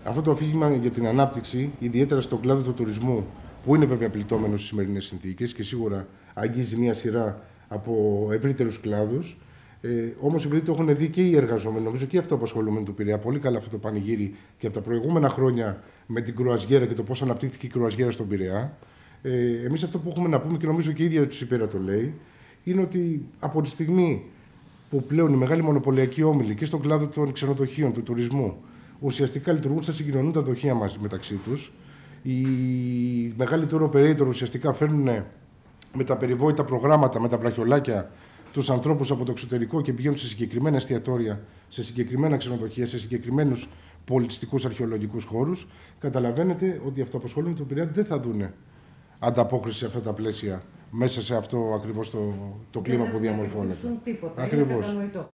Αυτό το αφήγημα για την ανάπτυξη, ιδιαίτερα στον κλάδο του τουρισμού, που είναι βέβαια πληττόμενο στις σημερινές συνθήκες και σίγουρα αγγίζει μια σειρά από ευρύτερους κλάδους. Όμως, επειδή το έχουν δει και οι εργαζόμενοι, νομίζω και οι αυτοαπασχολούμενοι του Πειραιά, πολύ καλά αυτό το πανηγύρι και από τα προηγούμενα χρόνια με την κρουαζιέρα και το πώς αναπτύχθηκε η κρουαζιέρα στον Πειραιά. Εμείς αυτό που έχουμε να πούμε, και νομίζω και η ίδια του Υπέρα το λέει, είναι ότι από τη στιγμή που πλέον οι μεγάλοι μονοπωλιακοί όμιλοι και στον κλάδο των ξενοδοχείων, του τουρισμού, ουσιαστικά λειτουργούν σαν συγκοινωνούν τα δοχεία μας μεταξύ τους. Οι μεγάλοι tour operator ουσιαστικά φέρνουν με τα περιβόητα προγράμματα, με τα βραχιολάκια, τους ανθρώπους από το εξωτερικό και πηγαίνουν σε συγκεκριμένα εστιατόρια, σε συγκεκριμένα ξενοδοχεία, σε συγκεκριμένους πολιτιστικούς αρχαιολογικούς χώρους. Καταλαβαίνετε ότι οι αυτοαπασχολούμενοι του Πειραιά δεν θα δουν ανταπόκριση σε αυτά τα πλαίσια μέσα σε αυτό ακριβώς το κλίμα που διαμορφώνεται. Τίποτα. Ακριβώς.